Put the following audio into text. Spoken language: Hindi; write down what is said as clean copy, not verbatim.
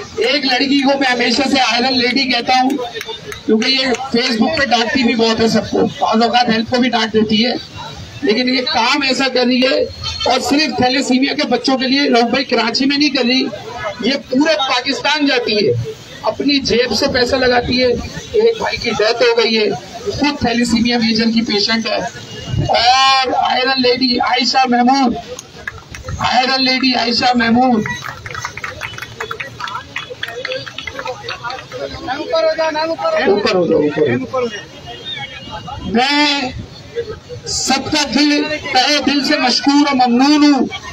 एक लड़की को मैं हमेशा से आयरन लेडी कहता हूँ, क्योंकि ये फेसबुक पे डांटती भी बहुत है सबको, और औकात हेल्प को भी डांट देती है, लेकिन ये काम ऐसा कर रही है और सिर्फ थैलेसीमिया के बच्चों के लिए रऊफ भाई कराची में नहीं कर रही, ये पूरे पाकिस्तान जाती है, अपनी जेब से पैसा लगाती है। एक भाई की डेथ हो गई है, खुद थैलेसीमिया रीजन की पेशेंट है। और iron lady Ayesha Mahmood, iron lady Ayesha Mahmood, ऊपर हो जाओ। मैं सबका दिल तहे दिल से मशकूर और ममनून हूँ